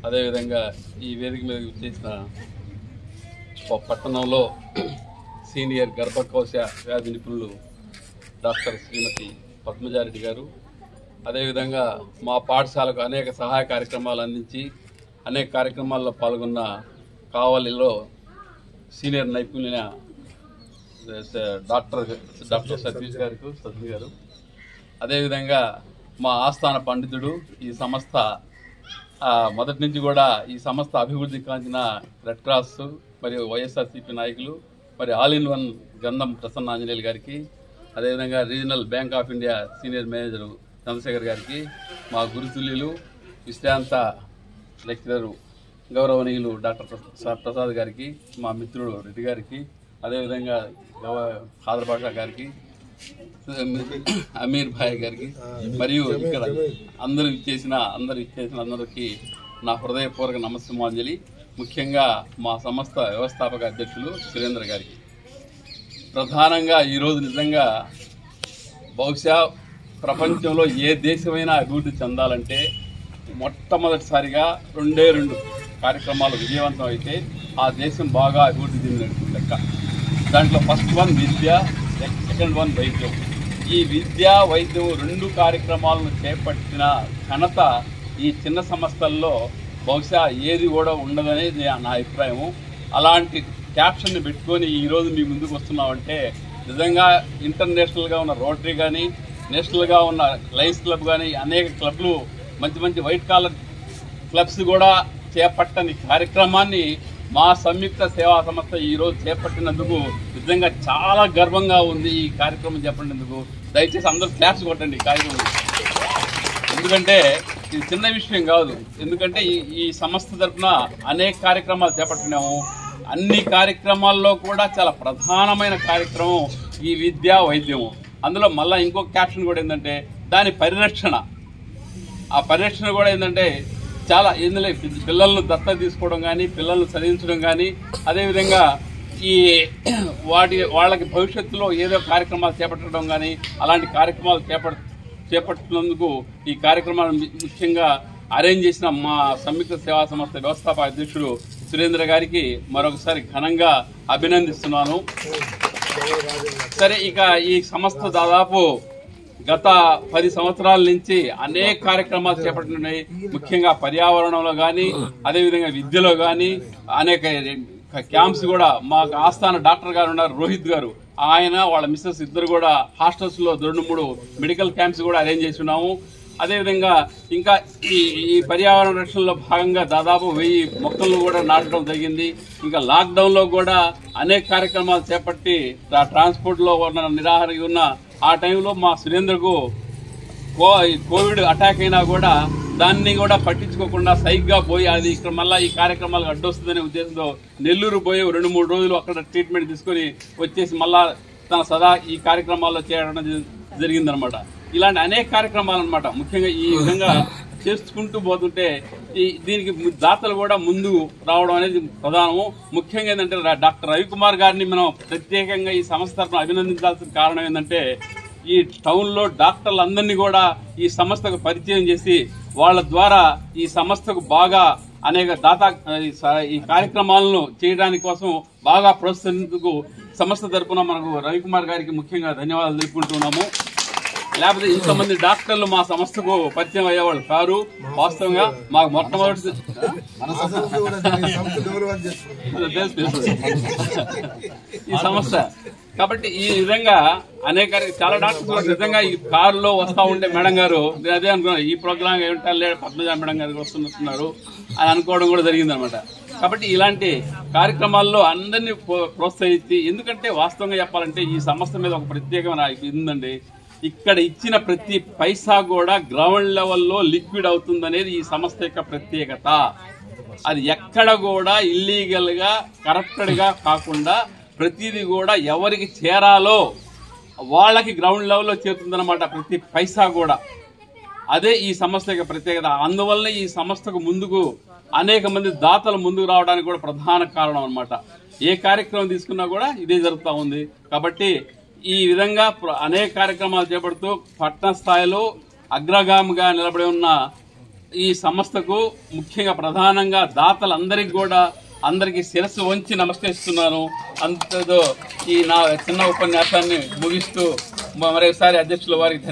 అదేవిధంగా ఈ వేదిక మీద చేసిన పట్టణంలో సీనియర్ గర్భకోశ వ్యాధి నిపుణులు డాక్టర్ శ్రీమతి పద్మజారెడ్డి గారు, అదేవిధంగా మా పాఠశాలకు అనేక సహాయ కార్యక్రమాలు అందించి అనేక కార్యక్రమాల్లో పాల్గొన్న కావలిలో సీనియర్ నైపుణ్య డాక్టర్ సతీష్ గారు, అదేవిధంగా మా ఆస్థాన పండితుడు, ఈ సంస్థ మొదటి నుంచి కూడా ఈ సంస్థ అభివృద్ధి కాంచిన రెడ్ క్రాస్ మరియు వైఎస్ఆర్సీపీ నాయకులు, మరి ఆల్ ఇన్ వన్ గంధం ప్రసన్న ఆంజనేయులు గారికి, అదేవిధంగా regional bank of India senior manager Chandrashekar గారికి, మా గురుతుల్యులు విశ్రాంత లెక్చరరు గౌరవనీయులు డాక్టర్ ప్రసాద్ గారికి, మా మిత్రుడు రెడ్డి గారికి, అదేవిధంగా ఖాదర్ బాషా గారికి, అమీర్ భాయ్ గారికి, మరియు ఇక్కడ అందరూ ఇచ్చేసిన అందరికీ నా హృదయపూర్వక నమస్సుమాంజలి. ముఖ్యంగా మా సంస్థ వ్యవస్థాపక అధ్యక్షులు సురేంద్ర గారికి. ప్రధానంగా ఈరోజు నిజంగా బహుశా ప్రపంచంలో ఏ దేశమైనా అభివృద్ధి చెందాలంటే మొట్టమొదటిసారిగా రెండు కార్యక్రమాలు విజయవంతం అయితే ఆ దేశం బాగా అభివృద్ధి చెందినట్టు లెక్క. దాంట్లో ఫస్ట్ వన్ విద్య, సెకండ్ వన్ వైద్యం. ఈ విద్య వైద్యం రెండు కార్యక్రమాలను చేపట్టిన ఘనత ఈ చిన్న సంస్థల్లో బహుశా ఏది కూడా ఉండదనేది నా అభిప్రాయము. అలాంటి క్యాప్షన్ని పెట్టుకొని ఈరోజు మీ ముందుకు వస్తున్నామంటే నిజంగా ఇంటర్నేషనల్గా ఉన్న రోటరీ కానీ, నేషనల్గా ఉన్న లయన్స్ క్లబ్ కానీ, అనేక క్లబ్లు మంచి వైట్ కాలర్ క్లబ్స్ కూడా చేపట్టని కార్యక్రమాన్ని మా సంయుక్త సేవా సంస్థ ఈరోజు చేపట్టినందుకు నిజంగా చాలా గర్వంగా ఉంది. ఈ కార్యక్రమం చేపట్టినందుకు దయచేసి అందరూ క్లాప్స్ కొట్టండి ఈ కార్యక్రమం. ఎందుకంటే ఇది చిన్న విషయం కాదు. ఎందుకంటే ఈ సంస్థ తరఫున అనేక కార్యక్రమాలు చేపట్టినాము. అన్ని కార్యక్రమాల్లో కూడా చాలా ప్రధానమైన కార్యక్రమం ఈ విద్యా వైద్యము. అందులో మళ్ళీ ఇంకొక క్యాప్షన్ కూడా ఏంటంటే దాని పరిరక్షణ. ఆ పరిరక్షణ కూడా ఏంటంటే చాలా ఇందులో పిల్లలను దత్తత తీసుకోవడం కానీ, పిల్లలను చదివించడం కానీ, అదేవిధంగా ఈ వాళ్ళకి భవిష్యత్తులో ఏదో కార్యక్రమాలు చేపట్టడం కానీ, అలాంటి కార్యక్రమాలు చేపట్టినందుకు ఈ కార్యక్రమాలను ముఖ్యంగా అరేంజ్ చేసిన మా సంయుక్త సేవా సంస్థ వ్యవస్థాపక అధ్యక్షుడు సురేంద్ర గారికి మరొకసారి ఘనంగా అభినందిస్తున్నాను. సరే, ఇక ఈ సంస్థ దాదాపు గత 10 సంవత్సరాల నుంచి అనేక కార్యక్రమాలు చేపట్టినాయి. ముఖ్యంగా పర్యావరణంలో కానీ, అదేవిధంగా విద్యలో కానీ అనేక క్యాంప్స్ కూడా. మా ఆస్థాన డాక్టర్ గారు ఉన్నారు రోహిత్ గారు, ఆయన వాళ్ళ మిస్సెస్ ఇద్దరు కూడా హాస్టల్స్ లో 2-3 మెడికల్ క్యాంప్స్ కూడా అరేంజ్ చేసి ఉన్నాము. అదేవిధంగా ఇంకా ఈ పర్యావరణ రక్షణలో భాగంగా దాదాపు 1000 మొక్కలను కూడా నాటడం జరిగింది. ఇంకా లాక్డౌన్ లో కూడా అనేక కార్యక్రమాలు చేపట్టి ట్రాన్స్పోర్ట్ లో ఉన్న నిరాహార ఉన్న ఆ టైంలో మా సురేంద్రకు కోవిడ్ అటాక్ అయినా కూడా దాన్ని కూడా పట్టించుకోకుండా సైగ్గా పోయి అది ఇక్కడ మళ్ళీ ఈ కార్యక్రమాలకు అడ్డొస్తుందనే ఉద్దేశంతో నెల్లూరు పోయి 2-3 రోజులు అక్కడ ట్రీట్మెంట్ తీసుకొని వచ్చేసి మళ్ళా తన సదా ఈ కార్యక్రమాల్లో చేయడం జరిగిందనమాట. ఇలాంటి అనేక కార్యక్రమాలు అనమాట. ముఖ్యంగా ఈ విధంగా చేసుకుంటూ పోతుంటే దీనికి దాతలు కూడా ముందు రావడం అనేది ప్రధానము. ముఖ్యంగా ఏంటంటే డాక్టర్ రవికుమార్ గారిని మనం ప్రత్యేకంగా ఈ సంస్థ తరఫున అభినందించాల్సిన కారణం ఏంటంటే ఈ టౌన్లో డాక్టర్లందరినీ కూడా ఈ సంస్థకు పరిచయం చేసి వాళ్ళ ద్వారా ఈ సంస్థకు బాగా అనేక ఈ కార్యక్రమాలను చేయడానికి కోసం బాగా ప్రోత్సహించేందుకు సంస్థ తరఫున మనకు రవికుమార్ గారికి ముఖ్యంగా ధన్యవాదాలు తెలుపుకుంటున్నాము. లేకపోతే ఇంతమంది డాక్టర్లు మా సంస్థకు పరిచయం అయ్యేవాళ్ళు కారు. వాస్తవంగా మాకు మొట్టమొదటి ఈ సంస్థ కాబట్టి ఈ విధంగా అనేక చాలా డాక్టర్స్ నిజంగా ఈ కారులో వస్తా ఉంటే మేడం గారు నేను అదే అనుకున్నాను, ఈ ప్రోగ్రామ్ ఏమిటా పద్మజా మేడం గారు వస్తున్నారు అని అనుకోవడం కూడా జరిగిందనమాట. కాబట్టి ఇలాంటి కార్యక్రమాల్లో అందరినీ ప్రోత్సహించి, ఎందుకంటే వాస్తవంగా చెప్పాలంటే ఈ సంస్థ మీద ఒక ప్రత్యేకమైన ఉందండి. ఇక్కడ ఇచ్చిన ప్రతి పైసా కూడా గ్రౌండ్ లెవెల్లో లిక్విడ్ అవుతుందనేది ఈ సంస్థ యొక్క ప్రత్యేకత. అది ఎక్కడ కూడా ఇల్లీగల్ గా కరప్టెడ్ గా కాకుండా ప్రతిదీ కూడా ఎవరికి చేరాలో వాళ్ళకి గ్రౌండ్ లెవెల్లో చేరుతుందన్నమాట ప్రతి పైసా కూడా. అదే ఈ సంస్థ యొక్క ప్రత్యేకత. అందువల్ల ఈ సంస్థకు ముందుకు అనేక మంది దాతలు ముందుకు రావడానికి కూడా ప్రధాన కారణం అన్నమాట. ఏ కార్యక్రమం తీసుకున్నా కూడా ఇదే జరుగుతూ ఉంది. కాబట్టి ఈ విధంగా అనేక కార్యక్రమాలు చేపడుతూ పట్టణ స్థాయిలో అగ్రగామిగా నిలబడి ఉన్న ఈ సంస్థకు ముఖ్యంగా ప్రధానంగా దాతలందరికీ కూడా అందరికీ శిరస్సు వంచి నమస్కరిస్తున్నాను. అంతతో ఈ నా చిన్న ఉపన్యాసాన్ని ముగిస్తూ మరొకసారి అధ్యక్షుల వారికి